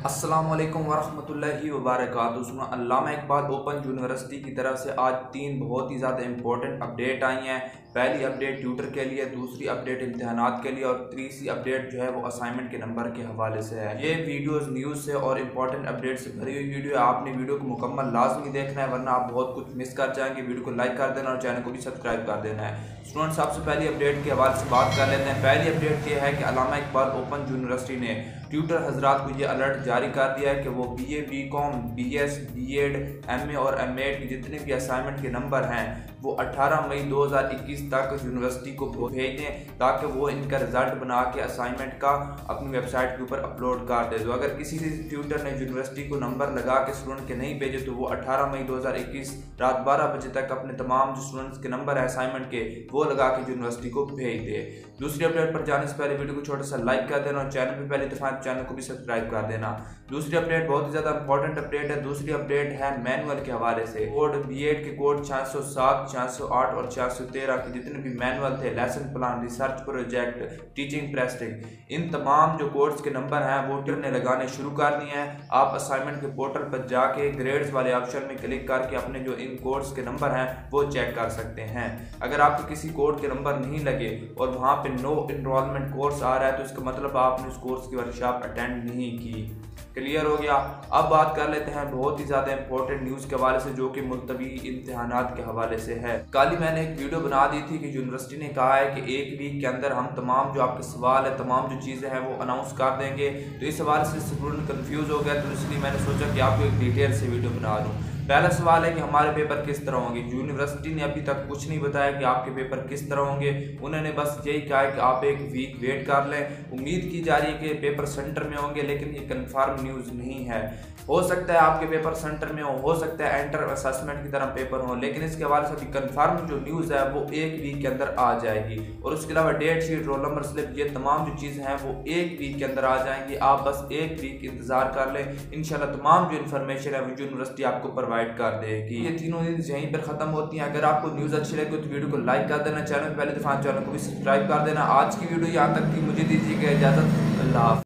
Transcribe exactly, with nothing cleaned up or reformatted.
अस्सलाम वालेकुम वरहमतुल्लाहि वबरकातुहू। सुना अल्लामा इकबाल ओपन यूनिवर्सिटी की तरफ से आज तीन बहुत ही ज़्यादा इंपॉर्टेंट अपडेट आई हैं। पहली अपडेट ट्यूटर के लिए, दूसरी अपडेट इम्तिहानात के लिए और तीसरी अपडेट जो है वो असाइनमेंट के नंबर के हवाले से है। ये वीडियोस न्यूज़ से और इम्पॉर्टेंट अपडेट से भरी हुई वीडियो है। आपने वीडियो को मुकम्मल लाजमी देखना है, वरना आप बहुत कुछ मिस कर जाएंगे। वीडियो को लाइक कर देना और चैनल को भी सब्सक्राइब कर देना है। स्टूडेंट्स, सबसे पहली अपडेट के हवाले से बात कर लेते हैं। पहली अपडेट ये है कि अल्लामा इकबाल ओपन यूनिवर्सिटी ने ट्यूटर हजरात को ये अलर्ट जारी कर दिया है कि वो B A B com B S B ed M A और एम एड के जितने भी असाइनमेंट के नंबर हैं वो अठारह मई दो हज़ार इक्कीस तक यूनिवर्सिटी को भेज दें, ताकि वो इनका रिजल्ट बना के असाइनमेंट का अपनी वेबसाइट के ऊपर अपलोड कर दे। तो अगर किसी ट्यूटर ने यूनिवर्सिटी को नंबर लगा के स्टूडेंट के नहीं भेजे तो वो अठारह मई दो हज़ार इक्कीस रात बारह बजे तक अपने तमाम जो स्टूडेंट्स के नंबर है असाइनमेंट के वो लगा के यूनिवर्सिटी को भेज दे। दूसरी अपडेट पर जाने से पहले वीडियो को छोटा सा लाइक कर देना और चैनल पर पहली दफा चैनल को भी सब्सक्राइब कर देना। दूसरी अपडेट बहुत ही ज़्यादा इंपॉर्टेंट अपडेट है। दूसरी अपडेट है मैनुअल के हवाले से। कोड बी एड के कोड छः सौ सात, छः सौ आठ और छः सौ तेरह के जितने भी मैनुअल थे, lesson plan, research project, teaching practicing, इन तमाम जो कोर्स के नंबर हैं वो ट्यूटर ने लगाने शुरू कर दिए हैं। आप असाइनमेंट के पोर्टल पर जाके ग्रेड्स वाले ऑप्शन में क्लिक करके अपने जो इन कोर्स के नंबर हैं वो चेक कर सकते हैं। अगर आपके किसी कोड के नंबर नहीं लगे और वहाँ पे नो इनरोलमेंट कोर्स आ रहा है तो इसका मतलब आपने उस कोर्स की वर्कशॉप अटेंड नहीं की। क्लियर हो गया। अब बात कर लेते हैं बहुत ही ज़्यादा इंपॉर्टेंट न्यूज़ के हवाले से, जो कि मुल्तवी इम्तिहानात के हवाले से है। कल ही मैंने एक वीडियो बना दी थी कि यूनिवर्सिटी ने कहा है कि एक वीक के अंदर हम तमाम जो आपके सवाल है, तमाम जो चीज़ें हैं वो अनाउंस कर देंगे। तो इस हवाले से स्टूडेंट कन्फ्यूज़ हो गया, तो इसलिए मैंने सोचा कि आपको एक डिटेल से वीडियो बना दूँ। पहला सवाल है कि हमारे पेपर किस तरह होंगे। यूनिवर्सिटी ने अभी तक कुछ नहीं बताया कि आपके पेपर किस तरह होंगे। उन्होंने बस यही कहा है कि आप एक वीक वेट कर लें। उम्मीद की जा रही है कि पेपर सेंटर में होंगे, लेकिन ये कंफर्म न्यूज़ नहीं है। हो सकता है आपके पेपर सेंटर में हो हो सकता है एंटर असेसमेंट की तरह पेपर हो, लेकिन इसके हवाले से अभी कंफर्म जो न्यूज़ है वो एक वीक के अंदर आ जाएगी। और उसके अलावा date sheet, roll number slip, ये तमाम जो चीज़ें हैं वो एक वीक के अंदर आ जाएंगी। आप बस एक वीक इंतज़ार कर लें, इंशाल्लाह तमाम जो इन्फॉर्मेशन है वो यूनिवर्सिटी आपको प्रोवाइड कर देगी। ये तीनों न्यूज़ यहीं पर ख़त्म होती हैं। अगर आपको न्यूज़ अच्छी लगे तो वीडियो को लाइक कर देना, चैनल पहले दफा चैनल को भी सब्सक्राइब कर देना। आज की वीडियो यहाँ तक थी, मुझे दीजिएगा इजाज़त। अल्लाह।